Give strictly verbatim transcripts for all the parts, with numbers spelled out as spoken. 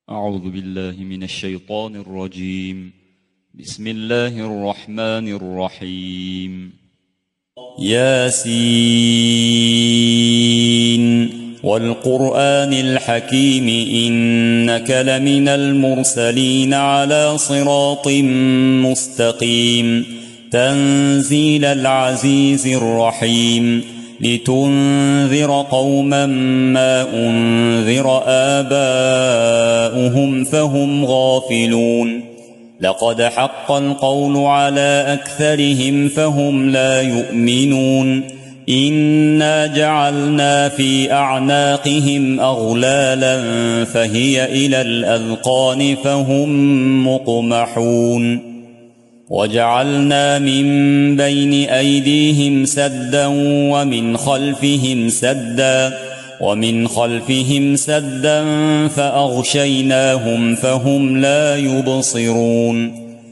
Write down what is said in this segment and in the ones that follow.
أعوذ بالله من الشيطان الرجيم. بسم الله الرحمن الرحيم. ياسين والقرآن الحكيم إنك لمن المرسلين على صراط مستقيم تنزيل العزيز الرحيم لتنذر قوما ما أنذر آباؤهم فهم غافلون لقد حق القول على أكثرهم فهم لا يؤمنون إنا جعلنا في أعناقهم أغلالا فهي إلى الأذقان فهم مقمحون وجعلنا من بين أيديهم سدا ومن خلفهم سدا ومن خلفهم سدا فأغشيناهم فهم لا يبصرون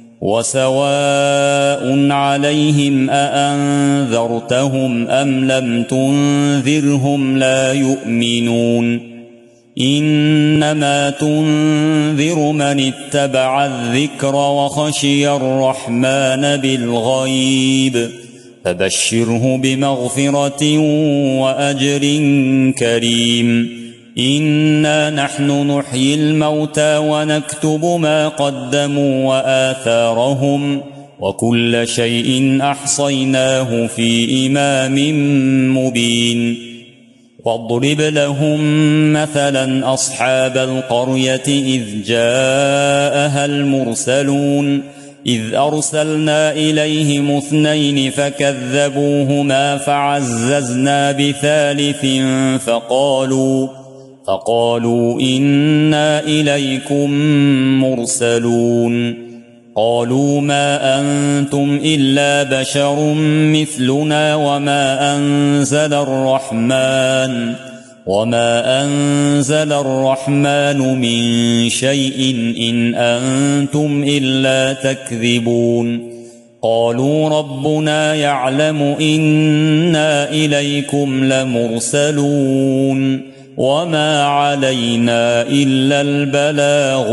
وسواء عليهم أأنذرتهم أم لم تنذرهم لا يؤمنون إنما تنذر من اتبع الذكر وخشي الرحمن بالغيب فبشره بمغفرة وأجر كريم إنا نحن نحيي الموتى ونكتب ما قدموا وآثارهم وكل شيء أحصيناه في إمام مبين واضرب لهم مثلا أصحاب القرية إذ جاءها المرسلون إذ أرسلنا إليهم اثنين فكذبوهما فعززنا بثالث فقالوا فقالوا إنا إليكم مرسلون قالوا ما أنتم إلا بشر مثلنا وما أنزل الرحمن وما أنزل الرحمن من شيء إن أنتم إلا تكذبون قالوا ربنا يعلم إنا إليكم لمرسلون وما علينا إلا البلاغ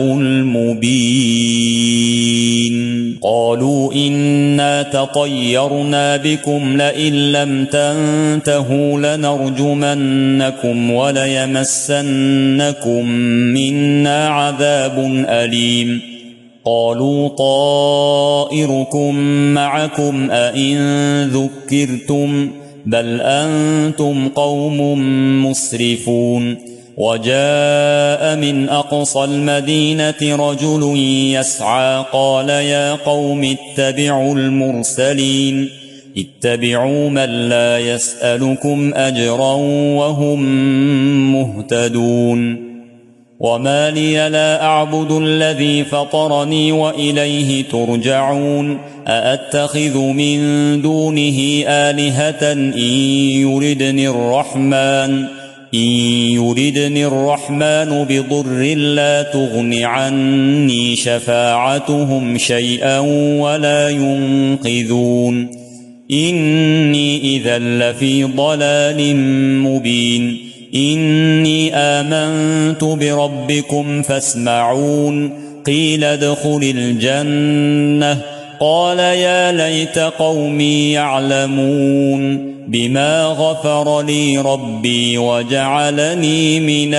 المبين قالوا إنا تطيرنا بكم لئن لم تنتهوا لنرجمنكم وليمسنكم منا عذاب أليم قالوا طائركم معكم أئن ذكرتم بل أنتم قوم مسرفون وجاء من أقصى المدينة رجل يسعى قال يا قوم اتبعوا المرسلين اتبعوا من لا يسألكم أجرا وهم مهتدون وما لي لا أعبد الذي فطرني وإليه ترجعون أأتخذ من دونه آلهة إن يردني الرحمن إن يردني الرحمن بضر لا تغن عني شفاعتهم شيئا ولا ينقذون إني إذا لفي ضلال مبين إني آمنت بربكم فاسمعون قيل ادخل الجنة قال يا ليت قومي يعلمون بما غفر لي ربي وجعلني من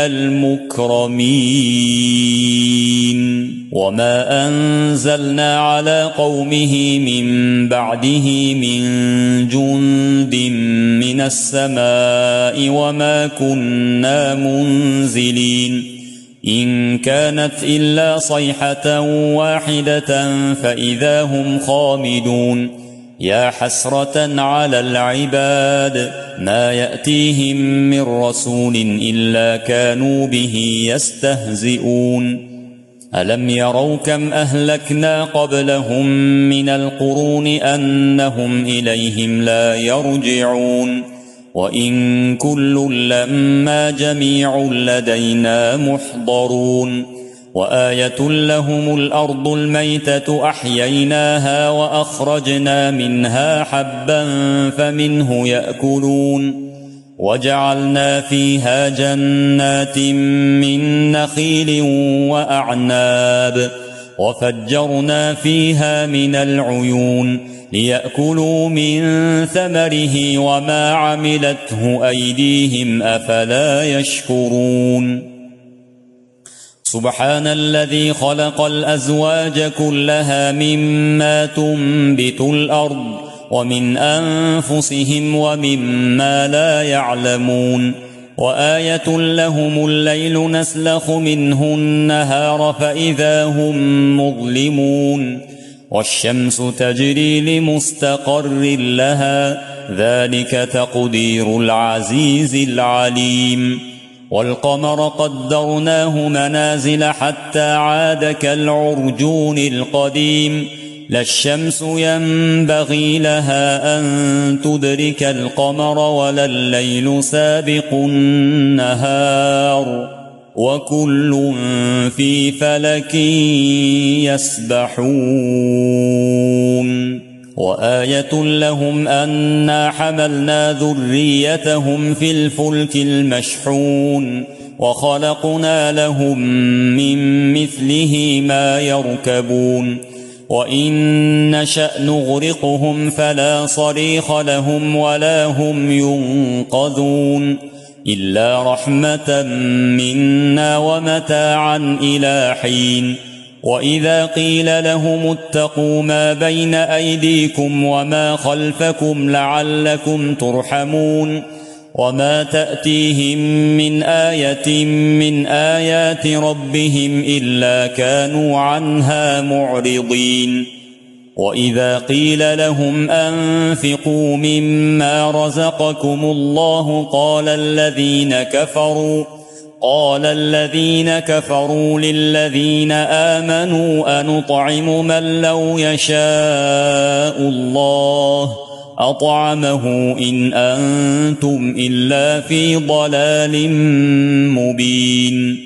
المكرمين وما أنزلنا على قومه من بعده من جند من السماء وما كنا منزلين إن كانت إلا صيحة واحدة فإذا هم خامدون يا حسرة على العباد ما يأتيهم من رسول إلا كانوا به يستهزئون ألم يروا كم أهلكنا قبلهم من القرون أنهم إليهم لا يرجعون وإن كل لما جميع لدينا محضرون وآية لهم الأرض الميتة أحييناها وأخرجنا منها حبا فمنه يأكلون وجعلنا فيها جنات من نخيل وأعناب وفجرنا فيها من العيون ليأكلوا من ثمره وما عملته أيديهم أفلا يشكرون سبحان الذي خلق الأزواج كلها مما تنبت الأرض ومن أنفسهم ومما لا يعلمون وآية لهم الليل نسلخ منه النهار فإذا هم مظلمون والشمس تجري لمستقر لها ذلك تقدير العزيز العليم والقمر قدرناه منازل حتى عاد كالعرجون القديم لا الشمس ينبغي لها أن تدرك القمر ولا الليل سابق النهار وكل في فلك يسبحون وآية لهم أنا حملنا ذريتهم في الفلك المشحون وخلقنا لهم من مثله ما يركبون وإن نشأ نغرقهم فلا صريخ لهم ولا هم ينقذون إلا رحمة منا ومتاعا إلى حين وإذا قيل لهم اتقوا ما بين أيديكم وما خلفكم لعلكم ترحمون وما تأتيهم من آية من آيات ربهم إلا كانوا عنها معرضين وإذا قيل لهم أنفقوا مما رزقكم الله قال الذين كفروا قال الذين كفروا للذين آمنوا أنطعم من لو يشاء الله أطعمه إن أنتم إلا في ضلال مبين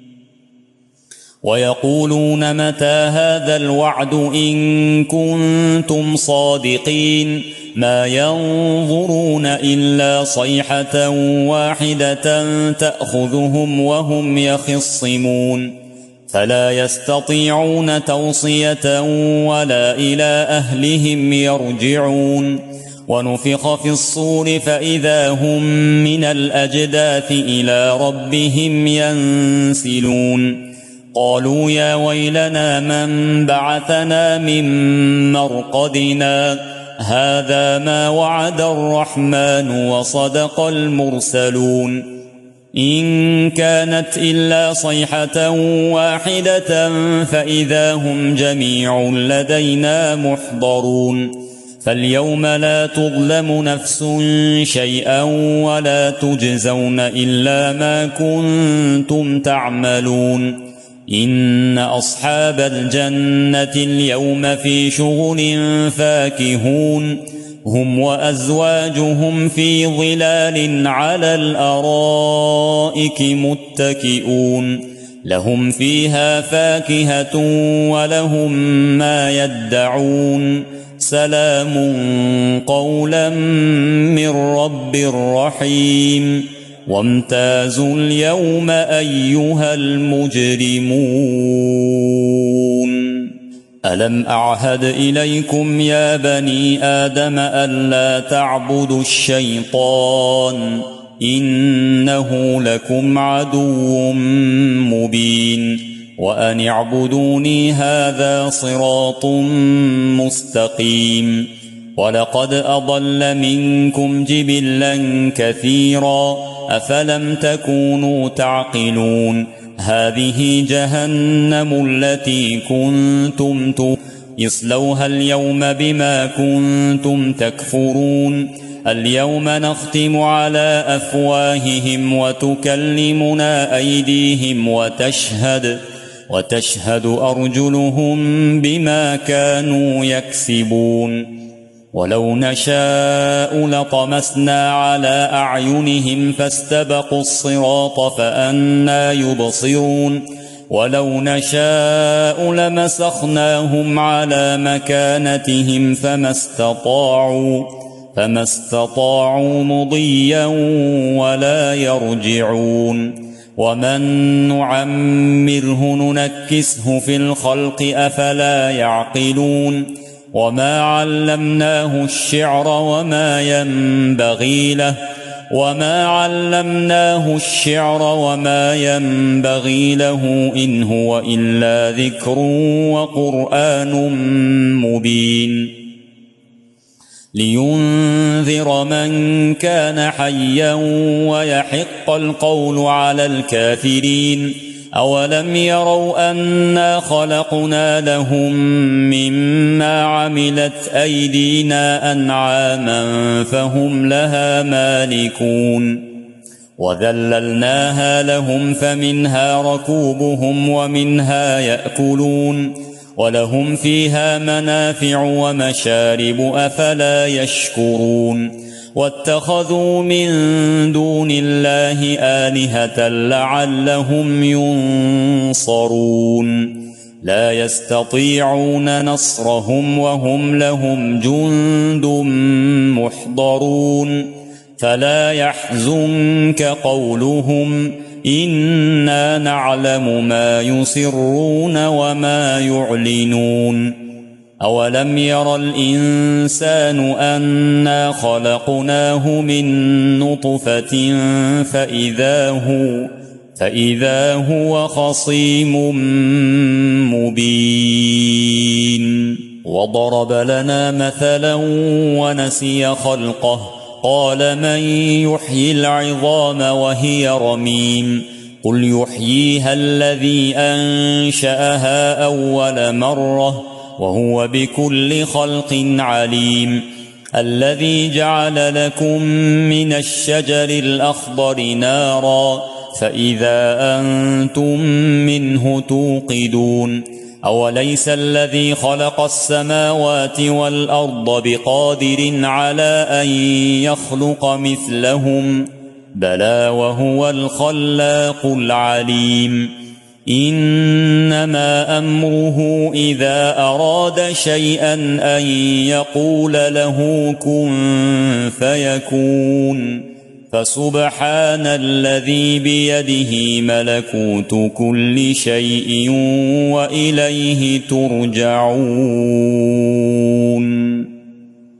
ويقولون متى هذا الوعد إن كنتم صادقين ما ينظرون إلا صيحة واحدة تأخذهم وهم يخصمون فلا يستطيعون توصية ولا إلى أهلهم يرجعون ونفخ في الصور فإذا هم من الأجداث إلى ربهم ينسلون قالوا يا ويلنا من بعثنا من مرقدنا هذا ما وعد الرحمن وصدق المرسلون إن كانت إلا صيحة واحدة فإذا هم جميع لدينا محضرون فاليوم لا تظلم نفس شيئا ولا تجزون إلا ما كنتم تعملون إن أصحاب الجنة اليوم في شغل فاكهون هم وأزواجهم في ظلال على الأرائك متكئون لهم فيها فاكهة ولهم ما يدعون سلام قولا من رب رحيم وامتازوا اليوم أيها المجرمون ألم أعهد إليكم يا بني آدم ألا تعبدوا الشيطان إنه لكم عدو مبين وأن اعبدوني هذا صراط مستقيم ولقد أضل منكم جبلا كثيرا أفلم تكونوا تعقلون هذه جهنم التي كنتم تصلوها اليوم بما كنتم تكفرون اليوم نختم على أفواههم وتكلمنا أيديهم وتشهد وتشهد أرجلهم بما كانوا يكسبون ولو نشاء لطمسنا على أعينهم فاستبقوا الصراط فأنى يبصرون ولو نشاء لمسخناهم على مكانتهم فما استطاعوا فما استطاعوا مضيا ولا يرجعون ومن نعمره ننكسه في الخلق أفلا يعقلون وما علمناه الشعر وما ينبغي له وما علمناه الشعر وما ينبغي له إن هو إلا ذكر وقرآن مبين لينذر من كان حيا ويحق القول على الكافرين أولم يروا أنا خلقنا لهم مما عملت أيدينا أنعاما فهم لها مالكون وذللناها لهم فمنها ركوبهم ومنها يأكلون ولهم فيها منافع ومشارب أفلا يشكرون واتخذوا من دون الله آلهة لعلهم ينصرون لا يستطيعون نصرهم وهم لهم جند محضرون فلا يحزنك قولهم إنا نعلم ما يسرون وما يعلنون أولم ير الإنسان أنا خلقناه من نطفة فإذا هو, فإذا هو خصيم مبين وضرب لنا مثلا ونسي خلقه قال من يحيي العظام وهي رميم قل يحييها الذي أنشأها أول مرة وهو بكل خلق عليم الذي جعل لكم من الشجر الأخضر نارا فإذا أنتم منه توقدون أوليس الذي خلق السماوات والأرض بقادر على أن يخلق مثلهم بلى وهو الخلاق العليم إنما أمره إذا أراد شيئا أن يقول له كن فيكون فسبحان الذي بيده ملكوت كل شيء وإليه ترجعون